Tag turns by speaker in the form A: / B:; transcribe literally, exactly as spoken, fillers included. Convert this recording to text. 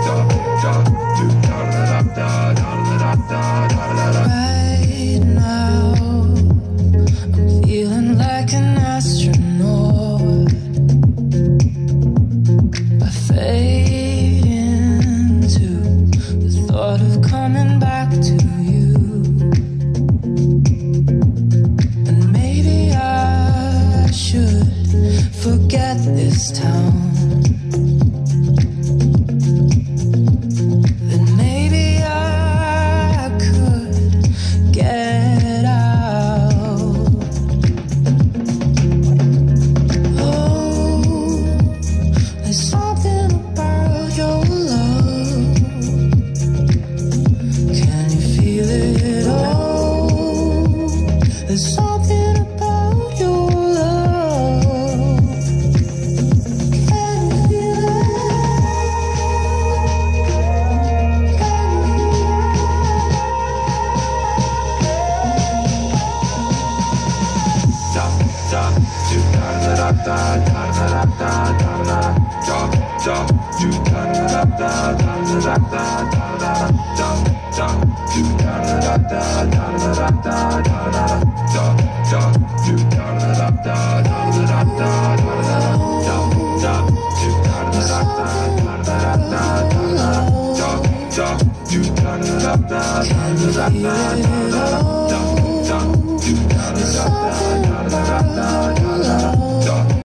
A: Right now, I'm feeling like an astronaut. I fade into the thought of coming back to you. And maybe I should forget this town. There's something about your love. Can you feel it? Can you feel it all?